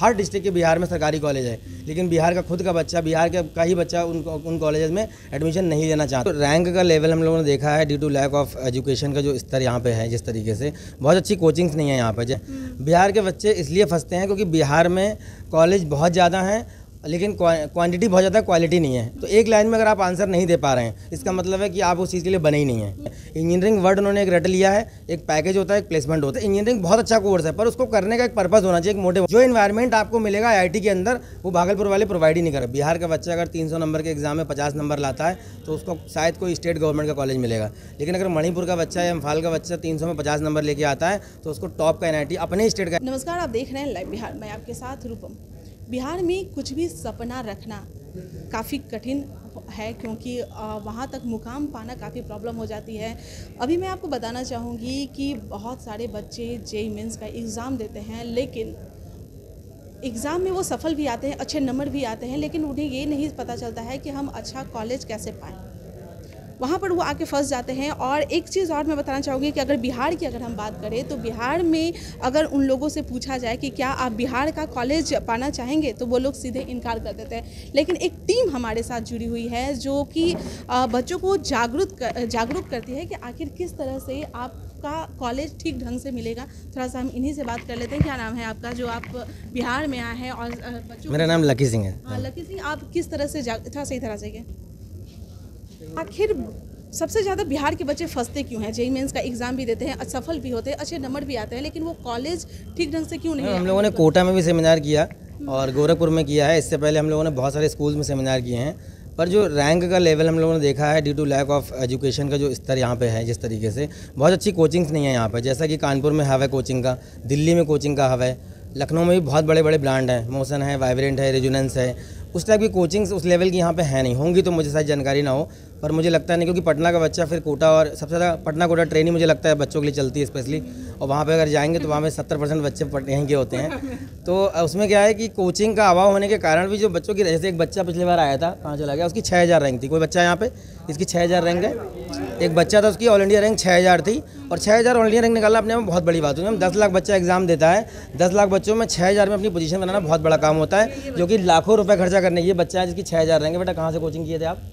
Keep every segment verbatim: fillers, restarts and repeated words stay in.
हर district के बिहार में सरकारी कॉलेज है, लेकिन बिहार का खुद का बच्चा, बिहार का का ही बच्चा उन उन कॉलेज में एडमिशन नहीं लेना चाहता। तो रैंक का लेवल हम लोगों ने देखा है due to lack of education का जो स्तर यहाँ पे है, जिस तरीके से बहुत अच्छी कोचिंग्स नहीं है यहाँ पे। बिहार के बच्चे इसलिए फंसते हैं क्योंकि बिहार में कॉलेज बहुत ज़्यादा हैं, लेकिन क्वांटिटी बहुत ज़्यादा क्वालिटी नहीं है। तो एक लाइन में अगर आप आंसर नहीं दे पा रहे हैं, इसका मतलब है कि आप उस चीज़ के लिए बने ही नहीं हैं। इंजीनियरिंग वर्ड उन्होंने एक रट लिया है, एक पैकेज होता है, एक प्लेसमेंट होता है। इंजीनियरिंग बहुत अच्छा कोर्स है, पर उसको करने का एक पर्पस होना चाहिए, एक मोटिव। जो इन्वायरमेंट आपको मिलेगा आईआईटी के अंदर, वो भागलपुर वाले प्रोवाइड ही नहीं कर रहे। बिहार का बच्चा अगर तीन सौ नंबर के एग्जाम में पचास नंबर लाता है तो उसको शायद कोई स्टेट गवर्नमेंट का कॉलेज मिलेगा, लेकिन अगर मणिपुर का बच्चा या इम्फाल का बच्चा तीन सौ में पचास नंबर लेके आता है तो उसको टॉप का एनआईटी अपने स्टेट का। नमस्कार, आप देख रहे हैं लाइव बिहार, मैं आपके साथ रूपम। बिहार में कुछ भी सपना रखना काफ़ी कठिन है, क्योंकि वहाँ तक मुकाम पाना काफ़ी प्रॉब्लम हो जाती है। अभी मैं आपको बताना चाहूँगी कि बहुत सारे बच्चे जेईई मेंस का एग्ज़ाम देते हैं, लेकिन एग्ज़ाम में वो सफल भी आते हैं, अच्छे नंबर भी आते हैं, लेकिन उन्हें ये नहीं पता चलता है कि हम अच्छा कॉलेज कैसे पाएँ। वहाँ पर वो आके फंस जाते हैं। और एक चीज़ और मैं बताना चाहूँगी कि अगर बिहार की अगर हम बात करें तो बिहार में अगर उन लोगों से पूछा जाए कि क्या आप बिहार का कॉलेज पाना चाहेंगे, तो वो लोग सीधे इनकार कर देते हैं। लेकिन एक टीम हमारे साथ जुड़ी हुई है जो कि बच्चों को जागरूक जागरूक करती है कि आखिर किस तरह से आपका कॉलेज ठीक ढंग से मिलेगा। थोड़ा सा हम इन्हीं से बात कर लेते हैं। क्या नाम है आपका, जो आप बिहार में आए हैं? और बच्चों मेरा नाम लकी सिंह है। हाँ, लकी सिंह, आप किस तरह से थोड़ा सही तरह से आखिर सबसे ज़्यादा बिहार के बच्चे फंसते क्यों हैं? जेईई मेंस का एग्ज़ाम भी देते हैं, असफल भी होते हैं, अच्छे नंबर भी आते हैं, लेकिन वो कॉलेज ठीक ढंग से क्यों नहीं? हम लोगों ने कोटा में भी सेमिनार किया और गोरखपुर में किया है। इससे पहले हम लोगों ने बहुत सारे स्कूल्स में सेमिनार किए हैं, पर जो रैंक का लेवल हम लोगों ने देखा है due to lack of education का जो स्तर यहाँ पे है, जिस तरीके से बहुत अच्छी कोचिंग्स नहीं है यहाँ पे। जैसा कि कानपुर में हवा है कोचिंग का, दिल्ली में कोचिंग का हवा है, लखनऊ में भी बहुत बड़े बड़े ब्रांड हैं, मोशन है, वाइब्रेंट है, रेजोनेंस है। उस टाइप की कोचिंग्स उस लेवल की यहाँ पे है नहीं, होंगी तो मुझे शायद जानकारी ना हो, पर मुझे लगता नहीं, क्योंकि पटना का बच्चा फिर कोटा, और सबसे ज़्यादा पटना कोटा ट्रेनिंग मुझे लगता है बच्चों के लिए चलती है स्पेशली। और वहाँ पे अगर जाएंगे तो वहाँ पे सत्तर परसेंट बच्चे यहीं के होते हैं। तो उसमें क्या है कि कोचिंग का अभाव होने के कारण भी जो बच्चों की, जैसे एक बच्चा पिछली बार आया था, कहाँ चला गया, उसकी छः हज़ार रैंक थी। कोई बच्चा यहाँ पे, इसकी छः हज़ार रैंक है। एक बच्चा था, उसकी ऑल इंडिया रैंक छः हज़ार थी, और छः हज़ार ऑल इंडिया रैंक निकालना अपने में बहुत बड़ी बात होती है। हम दस लाख बच्चा एग्जाम देता है, दस लाख बच्चों में छः हज़ार में अपनी पोजीशन बनाना बहुत बड़ा काम होता है, जो कि लाखों रुपए खर्चा करने। ये बच्चा है जिसकी छः हज़ार रैंक है। बेटा कहाँ से कोचिंग किए थे आप?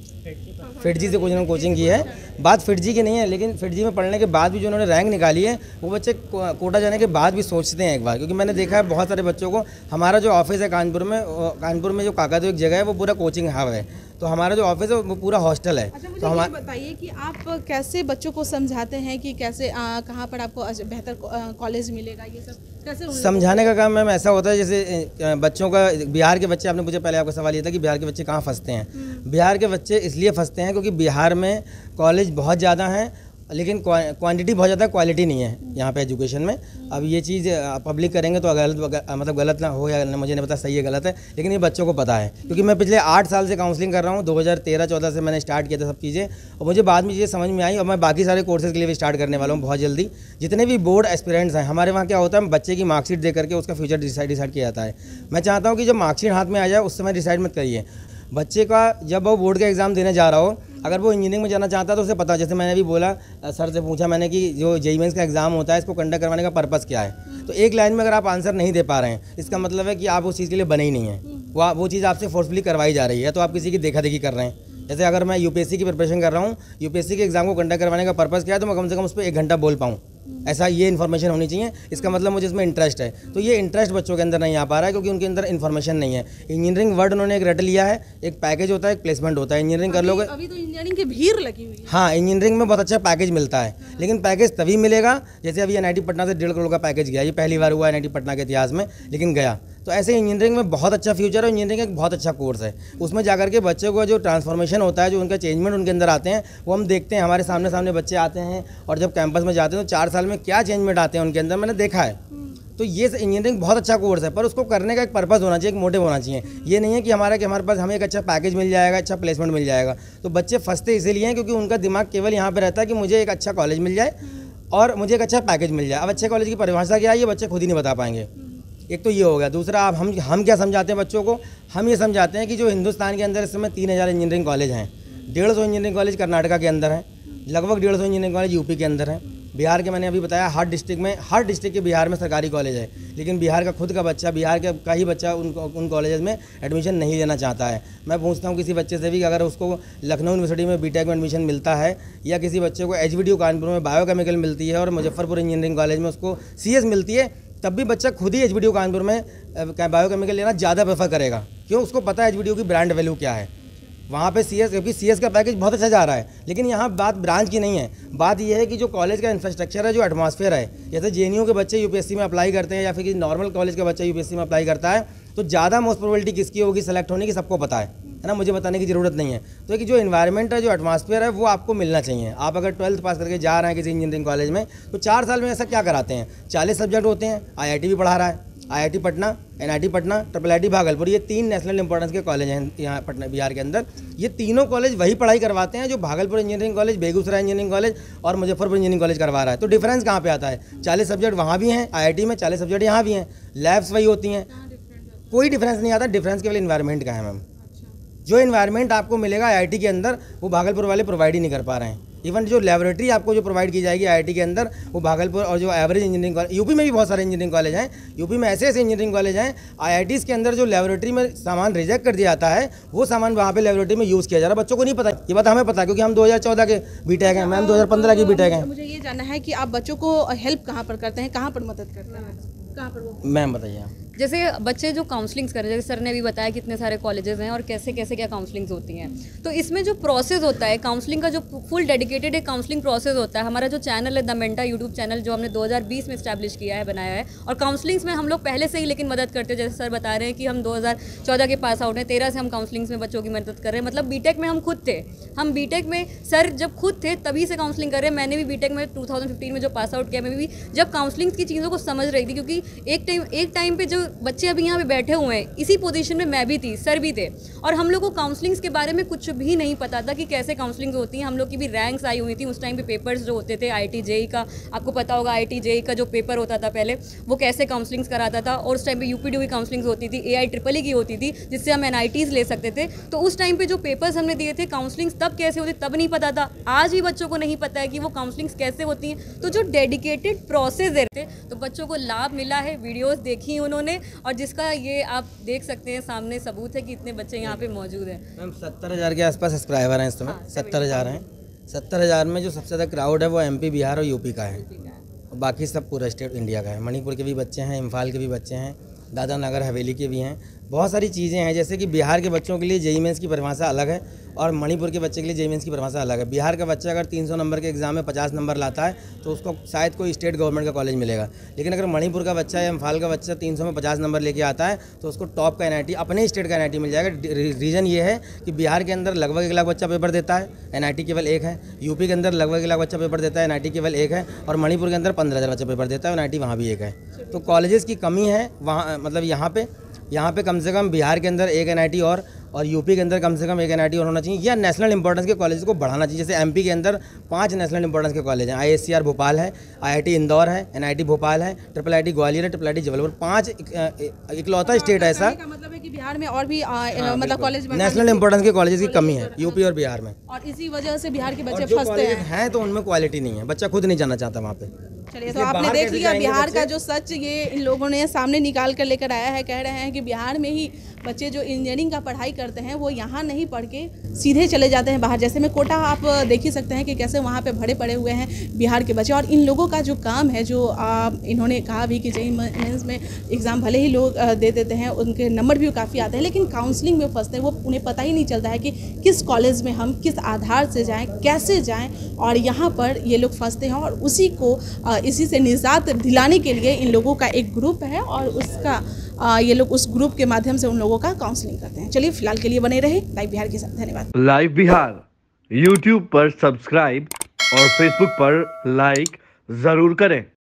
फिटजी से कुछ कोचिंग की है। बात फिटजी की नहीं है, लेकिन फिटजी में पढ़ने के बाद भी जो उन्होंने रैंक निकाली है, वो बच्चे कोटा जाने के बाद भी सोचते हैं एक बार। क्योंकि मैंने देखा है बहुत सारे बच्चों को, हमारा जो ऑफिस है कानपुर में, कानपुर में जो काकादो एक जगह है, वो पूरा कोचिंग हब है। तो हमारा जो ऑफिस है वो पूरा हॉस्टल है। अच्छा, मुझे तो हमारे बताइए कि आप कैसे बच्चों को समझाते हैं कि कैसे कहाँ पर आपको बेहतर कॉलेज मिलेगा, ये सब कैसे समझाने का काम मैम ऐसा होता है। जैसे बच्चों का, बिहार के बच्चे, आपने मुझे पहले आपका सवाल ये था कि बिहार के बच्चे कहाँ फंसते हैं। बिहार के बच्चे इसलिए फंसते हैं क्योंकि बिहार में कॉलेज बहुत ज़्यादा हैं, लेकिन क्वांटिटी बहुत ज़्यादा क्वालिटी नहीं है यहाँ पे एजुकेशन में। अब ये चीज़ पब्लिक करेंगे तो गलत, मतलब गलत ना हो या न, मुझे नहीं पता सही है गलत है, लेकिन ये बच्चों को पता है। क्योंकि मैं पिछले आठ साल से काउंसलिंग कर रहा हूँ, दो हज़ार तेरह चौदह से मैंने स्टार्ट किया था सब चीज़ें, और मुझे बाद में चीज़ें समझ में आई, और मैं बाकी सारे कोर्सेज़ के लिए भी स्टार्ट करने वाला हूँ बहुत जल्दी। जितने भी बोर्ड एस्पिरेंट्स हैं हमारे वहाँ, क्या होता है, बच्चे की मार्कशीट दे करके उसका फ्यूचर डिसाइड डिसाइड किया जाता है। मैं चाहता हूँ कि जब मार्कशीट हाथ में आ जाए उस समय डिसाइड मत करिए। बच्चे का जब वो बोर्ड का एग्ज़ाम देने जा रहा हो, अगर वो इंजीनियरिंग में जाना चाहता है तो उसे पता, जैसे मैंने अभी बोला, सर से पूछा मैंने कि जो जेईई मेंस का एग्ज़ाम होता है, इसको कंडक्ट करवाने का पर्पस क्या है। तो एक लाइन में अगर आप आंसर नहीं दे पा रहे हैं, इसका मतलब है कि आप उस चीज़ के लिए बने ही नहीं हैं। वो वो चीज़ आपसे फोर्सफुली करवाई जा रही है, तो आप किसी की देखा देखी कर रहे हैं। जैसे अगर मैं यूपीएससी की प्रिपरेशन कर रहा हूँ, यूपीएससी के एग्ज़ाम को कंडक्ट करवाने का पर्पस क्या है, तो मैं कम से कम उस पर एक घंटा बोल पाऊँ, ऐसा ये इन्फॉर्मेशन होनी चाहिए। इसका मतलब मुझे इसमें इंटरेस्ट है। तो ये इंटरेस्ट बच्चों के अंदर नहीं आ पा रहा है, क्योंकि उनके अंदर इन्फॉर्मेशन नहीं है। इंजीनियरिंग वर्ड उन्होंने एक रट लिया है, एक पैकेज होता है, एक प्लेसमेंट होता है। इंजीनियरिंग कर लोगे, अभी तो इंजीनियरिंग की भीड़ लगी हुई है। हाँ, इंजीनियरिंग में बहुत अच्छा पैकेज मिलता है, लेकिन पैकेज तभी मिलेगा जैसे अभी एनआईटी पटना से डेढ़ करोड़ का पैकेज गया। ये पहली बार हुआ एनआईटी पटना के इतिहास में, लेकिन गया। तो ऐसे इंजीनियरिंग में बहुत अच्छा फ्यूचर है। इंजीनियरिंग एक बहुत अच्छा कोर्स है। उसमें जाकर के बच्चों को जो ट्रांसफॉर्मेशन होता है, जो उनका चेंजमेंट उनके अंदर आते हैं, वो हम देखते हैं। हमारे सामने सामने बच्चे आते हैं, और जब कैंपस में जाते हैं तो चार साल में क्या चेंजमेंट आते हैं उनके अंदर, मैंने देखा है। तो ये इंजीनियरिंग बहुत अच्छा कोर्स है, पर उसको करने का एक पर्पस होना चाहिए, एक मोटिव होना चाहिए। ये नहीं है कि हमारा कि हमारे पास हमें एक अच्छा पैकेज मिल जाएगा, अच्छा प्लेसमेंट मिल जाएगा। तो बच्चे फंसते इसीलिए हैं क्योंकि उनका दिमाग केवल यहाँ पे रहता है कि मुझे एक अच्छा कॉलेज मिल जाए और मुझे एक अच्छा पैकेज मिल जाए। अब अच्छे कॉलेज की परिभाषा क्या है, ये बच्चे खुद ही नहीं बता पाएंगे। एक तो ये हो गया। दूसरा, आप हम हम क्या समझाते हैं बच्चों को, हम ये समझाते हैं कि जो हिंदुस्तान के अंदर इस समय तीन हज़ार इंजीनियरिंग कॉलेज हैं, डेढ़ सौ इंजीनियरिंग कॉलेज कर्नाटका के अंदर हैं, लगभग डेढ़ सौ इंजीनियरिंग कॉलेज यूपी के अंदर हैं, बिहार के मैंने अभी बताया हर डिस्ट्रिक्ट में, हर डिस्ट्रिक्ट के बिहार में सरकारी कॉलेज है, लेकिन बिहार का खुद का बच्चा, बिहार का का ही बच्चा उन उन कॉलेज में एडमिशन नहीं लेना चाहता है। मैं पूछता हूँ किसी बच्चे से भी कि अगर उसको लखनऊ यूनिवर्सिटी में बीटेक में एडमिशन मिलता है या किसी बच्चे को एचबीडीयू कानपुर में बायोकेमिकल मिलती है और मुजफ्फरपुर इंजीनियरिंग कॉलेज में उसको सीएस मिलती है, तब भी बच्चा खुद ही एचबीडीयू कानपुर में बायोकेमिकल लेना ज़्यादा प्रेफर करेगा। क्यों? उसको पता है एचबीडीयू की ब्रांड वैल्यू क्या है। वहाँ पे सीएस, क्योंकि सीएस का पैकेज बहुत अच्छा जा रहा है, लेकिन यहाँ बात ब्रांच की नहीं है। बात यह है कि जो कॉलेज का इंफ्रास्ट्रक्चर है, जो एटमॉस्फेयर है, जैसे जेएनयू के बच्चे यूपीएससी में अप्लाई करते हैं या फिर किसी नॉर्मल कॉलेज का बच्चा यूपीएससी में अप्लाई करता है, तो ज़्यादा मोस्ट प्रोबेबिलिटी किसकी होगी सेलेक्ट होने की, सबको पता है, है ना, मुझे बताने की ज़रूरत नहीं है। तो कि जो इन्वायरमेंट है, जो एटमॉस्फेयर है, वो आपको मिलना चाहिए। आप अगर ट्वेल्थ पास करके जा रहे हैं किसी इंजीनियरिंग कॉलेज में, तो चार साल में ऐसा क्या कराते हैं, चालीस सब्जेक्ट होते हैं, आईआईटी भी पढ़ा रहा है, IIT Patna, NIT Patna, triple IT Bhagalpur, ये तीन नेशनल इंपॉर्टेंस के कॉलेज हैं यहाँ पटना बिहार के अंदर। ये तीनों कॉलेज वही पढ़ाई करवाते हैं जो Bhagalpur engineering college, Begusarai engineering college और मुजफ्फरपुर इंजीनियरिंग कॉलेज करवा रहा है। तो डिफरेंस कहाँ पे आता है? चालीस सब्जेक्ट वहाँ भी हैं आईआईटी में, चालीस सब्जेक्ट यहाँ भी हैं, लैब्स वही होती हैं, कोई डिफरेंस नहीं आता। डिफरेंस केवल इन्वायरमेंट का है मैम। जो इन्वायरमेंट आपको मिलेगा आईआईटी के अंदर, वो भागलपुर वाले प्रोवाइड ही नहीं कर पा रहे हैं। इवन जो लेबोरेटरी आपको जो प्रोवाइड की जाएगी आईआईटी के अंदर, वो भागलपुर और जो एवरेज इंजीनियरिंग कॉलेज, यूपी में भी बहुत सारे इंजीनियरिंग कॉलेज हैं, यूपी में ऐसे ऐसे इंजीनियरिंग कॉलेज हैं, आईआईटीज़ के अंदर जो लेबोरेटरी में सामान रिजेक्ट कर दिया जाता है, वो सामान वहाँ पे लेबोरेटरी में यूज़ किया जा रहा है। बच्चों को नहीं पता, ये बात हमें पता है क्योंकि हम दो हज़ार चौदह के बीटेक हैं, मैम दो हज़ार पंद्रह की बीटेक हैं। मुझे ये जानना है कि आप बच्चों को हेल्प कहाँ पर करते हैं, कहाँ पर मदद करते हैं, कहाँ पर वो? मैम बताइए। जैसे बच्चे जो काउंसलिंग्स कर रहे हैं, जैसे सर ने भी बताया कितने सारे कॉलेजेस हैं और कैसे कैसे क्या काउंसलिंग्स होती हैं, तो इसमें जो प्रोसेस होता है काउंसलिंग का, जो फुल डेडिकेटेड एक काउंसलिंग प्रोसेस होता है। हमारा जो चैनल है द मेंटा यूट्यूब चैनल, जो हमने दो हज़ार बीस में इस्टेब्लिश किया है, बनाया है, और काउंसलिंग्स में हम लोग पहले से ही लेकिन मदद करते हैं। जैसे सर बता रहे हैं कि हम दो हज़ार चौदह के पास आउट हैं, तेरह से हम काउंसलिंग्स में बच्चों की मदद कर रहे हैं। मतलब बीटेक में हम खुद थे, हम बीटेक में सर जब खुद थे तभी से काउंसलिंग कर रहे हैं। मैंने भी बीटेक में टू थाउजेंड फिफ्टीन में जो पास आउट किया, मैं भी जब काउंसलिंग की चीज़ों को समझ रही थी, क्योंकि एक टाइम एक टाइम पे जो बच्चे अभी यहाँ बैठे हुए हैं, इसी पोजीशन में मैं भी थी, सर भी थे, और हम लोग को काउंसलिंग्स के बारे में कुछ भी नहीं पता था कि कैसे काउंसलिंग होती है। हम लोग की भी रैंक्स आई हुई थी उस टाइम पे, पेपर्स जो होते थे आईआईटी जेई का, आपको पता होगा आईआईटी जेई का जो पेपर होता था पहले, वो कैसे काउंसलिंग्स कराता था, और उस टाइम पे यूपीडीयू की काउंसलिंग्स होती थी, एआई ट्रिपल ई की होती थी, जिससे हम एनआईटीज ले सकते थे। तो उस टाइम पे जो पेपर्स हमने दिए थे, काउंसलिंग्स तब कैसे होती तब नहीं पता था। आज भी बच्चों को नहीं पता है कि वो काउंसलिंग्स कैसे होती हैं। तो जो डेडिकेटेड प्रोसेस देते, तो बच्चों को लाभ मिला है, वीडियोस देखी उन्होंने, और जिसका ये आप देख सकते हैं सामने सबूत है कि इतने बच्चे यहाँ पे मौजूद हैं। मैम सत्तर हज़ार के आसपास सब्सक्राइबर हैं इस समय, सत्तर हज़ार हैं। सत्तर हज़ार में जो सबसे ज़्यादा क्राउड है वो एमपी, बिहार और यूपी का है, और बाकी सब पूरा स्टेट इंडिया का है। मणिपुर के भी बच्चे हैं, इम्फाल के भी बच्चे हैं, दादरा नगर हवेली के भी हैं। बहुत सारी चीज़ें हैं, जैसे कि बिहार के बच्चों के लिए जेईई मेंस की परिभाषा अलग है और मणिपुर के बच्चे के लिए जेईई मेंस की परिभाषा अलग है। बिहार का बच्चा अगर तीन सौ नंबर के एग्जाम में पचास नंबर लाता है तो उसको शायद कोई स्टेट गवर्नमेंट का कॉलेज मिलेगा, लेकिन अगर मणिपुर का बच्चा या इम्फाल का बच्चा तीन सौ में पचास नंबर लेके आता है तो उसको टॉप का एनआईटी, अपने स्टेट का एनआईटी मिल जाएगा। रीज़न ये है कि बिहार के अंदर लगभग एक लाख बच्चा पेपर देता है, एनआईटी केवल एक है। यूपी के अंदर लगभग एक लाख बच्चा पेपर देता है, एनआईटी केवल एक है। और मणिपुर के अंदर पंद्रह हज़ार बच्चा पेपर देता है, एनआईटी वहाँ भी एक है। तो कॉलेजेस की कमी है वहाँ, मतलब यहाँ पे यहाँ पे कम से कम बिहार के अंदर एक एनआईटी और और यूपी के अंदर कम से कम एक एनआईटी और होना चाहिए, या नेशनल इंपॉर्टेंस के कॉलेज को बढ़ाना चाहिए। जैसे एमपी के अंदर पांच नेशनल इंपॉर्टेंस के कॉलेज हैं, आईएससीआर भोपाल है, आईआईटी इंदौर है, एनआईटी भोपाल है, ट्रिपल आईटी ग्वालियर है, ट्रिपल आईटी जबलपुर, पांच इकलौता स्टेट ऐसा। मतलब है कि बिहार में और भी मतलब कॉलेज नेशनल इंपॉर्टेंस के कॉलेज की कमी है यूपी और बिहार में, और इसी वजह से बिहार के बच्चे जो फंसते कॉलेज हैं। हैं तो उनमें क्वालिटी नहीं है, बच्चा खुद नहीं जाना चाहता वहाँ पे। चलिए, तो आपने देख लिया बिहार का जो सच ये इन लोगों ने सामने निकाल कर लेकर आया है। कह रहे हैं कि बिहार में ही बच्चे जो इंजीनियरिंग का पढ़ाई करते हैं वो यहाँ नहीं पढ़ के सीधे चले जाते हैं बाहर। जैसे में कोटा आप देख ही सकते हैं कि कैसे वहाँ पे भरे पड़े हुए हैं बिहार के बच्चे। और इन लोगों का जो काम है, जो आ, इन्होंने कहा भी कि जेईई मेंस में एग्ज़ाम भले ही लोग दे देते हैं, उनके नंबर भी काफ़ी आते हैं, लेकिन काउंसलिंग में फंसते हैं। वो उन्हें पता ही नहीं चलता है कि किस कॉलेज में हम किस आधार से जाएँ, कैसे जाएँ, और यहाँ पर ये लोग फंसते हैं। और उसी को इसी से निजात दिलाने के लिए इन लोगों का एक ग्रुप है, और उसका आ, ये लोग उस ग्रुप के माध्यम से उन लोगों का काउंसलिंग करते हैं। चलिए, फिलहाल के लिए बने रहे लाइव बिहार के साथ। धन्यवाद। लाइव बिहार यूट्यूब पर सब्सक्राइब और फेसबुक पर लाइक जरूर करें।